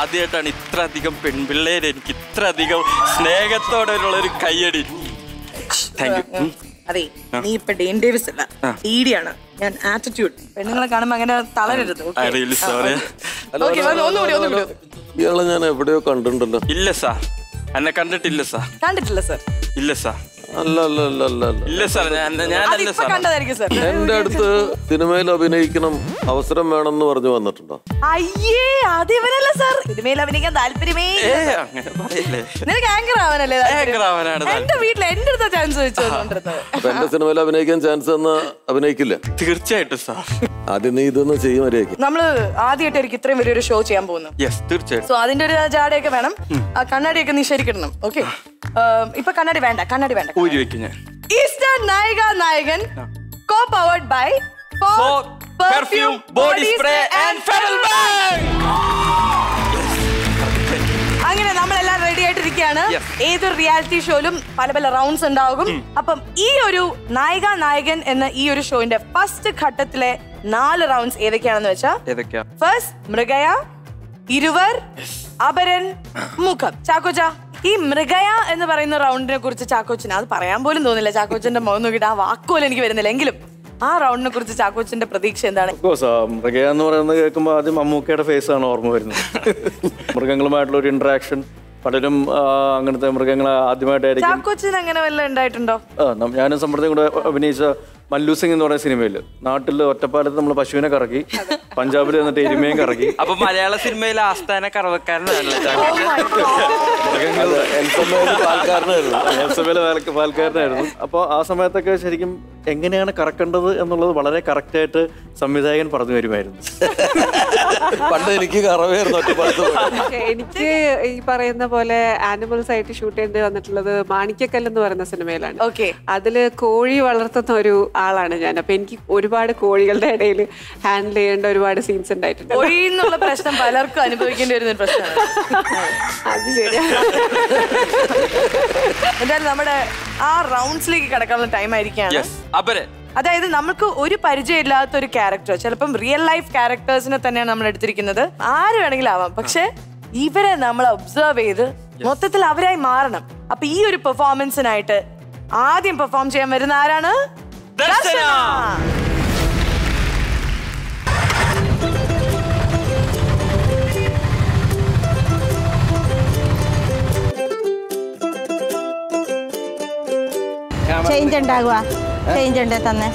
ആദ്യമായിട്ടാണ് ഇത്ര അധികം പെൺപിള്ളേര് എനിക്ക് ഇത്ര അധികം സ്നേഹത്തോടെയുള്ള ഒരു കയ്യടി. Thank you. അതെ, നീ ഇപ്പൊ ഡെയിൻ ഡേവിസ് അല്ല, ഡിഡിയാണ്. ഞാൻ ആറ്റിറ്റ്യൂഡ് പെണ്ണുങ്ങളെ കാണുമ്പോ അങ്ങനെ തളരരുത്. ഇയാളെ ഞാൻ എവിടെയോ കണ്ടിട്ടുണ്ടല്ലോ. ഇല്ല സാർ, എന്നെ കണ്ടിട്ടില്ല സാർ. കണ്ടിട്ടില്ല സാർ? ഇല്ല സാർ. ഇല്ല സാർ, എന്റെ അടുത്ത് സിനിമയിൽ അഭിനയിക്കണം, അവസരം വേണമെന്ന് പറഞ്ഞു വന്നിട്ടുണ്ടോ? അയ്യേ, അതിവനല്ല സാർ. സിനിമയിൽ അഭിനയിക്കാൻ താല്പര്യമേ. നിനക്ക് ആങ്കർ ആവാനല്ലേ? എന്റെ വീട്ടിൽ എന്റെ അടുത്ത ചാൻസ് വെച്ചോണ്ടിരുന്നത്. എന്റെ സിനിമയിൽ അഭിനയിക്കാൻ ചാൻസ് തന്നാ അഭിനയിക്കില്ല? തീർച്ചയായിട്ടും സാർ. ആദ്യം നീ ഇതൊന്ന് ചെയ്യും. നമ്മള് ആദ്യമായിട്ടായിരിക്കും ഇത്രയും വലിയൊരു ഷോ ചെയ്യാൻ പോകുന്നു. തീർച്ചയായിട്ടും. സോ അതിന്റെ ഒരു ജാടയൊക്കെ വേണം, കണ്ണാടിയൊക്കെ നീ ശരിക്കിടണം. ഓക്കെ, ഇപ്പൊ കണ്ണാടി വേണ്ട, കണ്ണാടി വേണ്ട. ഈസ്റ്റേൺ നായിക നായകൻ co powered by perfume body spray and federal bank. അങ്ങനെ നമ്മളെല്ലാം റെഡി ആയിട്ടിരിക്കുകയാണ്. ഏതൊരു റിയാലിറ്റി ഷോയിലും പല പല റൗണ്ട്സ് ഉണ്ടാകും. അപ്പം ഈ ഒരു നായിക നായകൻ എന്ന ഈ ഒരു ഷോയിന്റെ ഫസ്റ്റ് ഘട്ടത്തിലെ 4 റൗണ്ട്സ് ഏതൊക്കെയാണെന്ന് വെച്ചാൽ, ഫസ്റ്റ് മൃഗയ, ഇരുവർ, അപരൻ, മുഖം. ചാക്കോച്ച, ഈ മൃഗയ എന്ന് പറയുന്ന റൗണ്ടിനെ കുറിച്ച് ചാക്കോച്ചിന് അത് പറയാൻ പോലും തോന്നില്ല. ചാക്കോച്ചന്റെ മുഖം നോക്കിയിട്ട് ആ വാക്കുപോലും എനിക്ക് വരുന്നില്ല. എങ്കിലും ആ റൗണ്ടിനെ കുറിച്ച് ചാക്കോച്ചിന്റെ പ്രതീക്ഷ എന്താണ്? മൃഗയ എന്ന് പറയുന്നത് കേൾക്കുമ്പോൾ ആദ്യം മമ്മൂക്കയുടെ ഫേസ് ആണ് ഓർമ്മ വരുന്നത്. മൃഗങ്ങളുമായിട്ടുള്ള ഒരു ഇന്ററാക്ഷൻ, പലരും അങ്ങനത്തെ മൃഗങ്ങളെ ആദ്യമായിട്ടായിരിക്കും. ചാക്കോച്ചിന് അങ്ങനെ വല്ല ഉണ്ടായിട്ടുണ്ടോ? ഞാനും സമ്പ്രദായം കൂടെ അഭിനയിച്ച മല്ലു സിംഗ് എന്ന് പറയുന്ന സിനിമയിൽ നാട്ടിൽ ഒറ്റപ്പാലത്ത് നമ്മൾ പശുവിനെ കറക്കി, പഞ്ചാബിൽ എന്നിട്ട് എരുമയും കറക്കി. അപ്പൊ മലയാള സിനിമയിലെ ആസ്ഥാന കറവക്കാരനാണല്ലേ? പാൽക്കാരനായിരുന്നു. അപ്പോൾ ആ സമയത്തൊക്കെ ശരിക്കും എങ്ങനെയാണ് കറക്കേണ്ടത് എന്നുള്ളത് വളരെ കറക്റ്റായിട്ട് സംവിധായകൻ പറഞ്ഞു തരുമായിരുന്നു. പണ്ട് എനിക്ക് കറവായിരുന്നു ഒറ്റപ്പാലത്ത്. എനിക്ക് ഈ പറയുന്ന പോലെ ആനിമൽസ് ആയിട്ട് ഷൂട്ട് ചെയ്യേണ്ടി വന്നിട്ടുള്ളത് മാണിക്കക്കല്ല് എന്ന് പറയുന്ന സിനിമയിലാണ്. അതില് കോഴി വളർത്തുന്ന ഒരു ആളാണ് ഞാൻ. അപ്പൊ എനിക്ക് ഒരുപാട് കോഴികളുടെ ഇടയിൽ ഹാൻഡിൽ ചെയ്യേണ്ട ഒരുപാട് സീൻസ് ഉണ്ടായിട്ടുണ്ട്. കോഴി എന്നുള്ള പ്രശ്നം പലർക്കും അനുഭവിക്കേണ്ടി വരുന്ന ഒരു പ്രശ്നമാണ്. അത് ശരിയാണ്. എന്തായാലും നമ്മുടെ ആ റൗണ്ട്സിലേക്ക് കടക്കാനുള്ള ടൈം ആയിരിക്കാണ്. അതായത് നമുക്ക് ഒരു പരിചയമില്ലാത്ത ഒരു ക്യാരക്ടർ, ചിലപ്പം റിയൽ ലൈഫ് ക്യാരക്ടേഴ്സിനെ തന്നെയാണ് നമ്മൾ എടുത്തിരിക്കുന്നത്. ആര് വേണമെങ്കിലും ആവാം, പക്ഷെ ഇവരെ നമ്മൾ ഒബ്സർവ് ചെയ്ത് മൊത്തത്തിൽ അവരായി മാറണം. അപ്പൊ ഈ ഒരു പെർഫോമൻസിനായിട്ട് ആദ്യം പെർഫോം ചെയ്യാൻ വരുന്ന ആരാണ്? ദർശന. ചേഞ്ച് ഉണ്ടാകുക, ചേഞ്ച് ഉണ്ട് തന്നെ.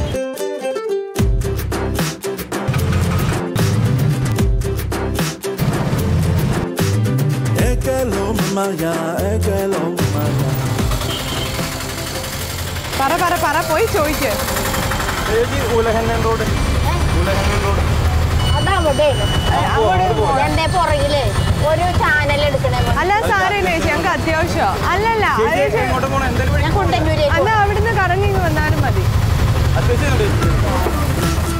പറ പോയി ചോദിക്ക്. ഒരു ചാനൽ എടുക്കണേ. അല്ല സാരമില്ല ചേച്ചി, ഞങ്ങൾക്ക് അത്യാവശ്യം. അല്ലല്ല, അല്ല അവിടുന്ന് കറങ്ങി വന്നാലും മതി.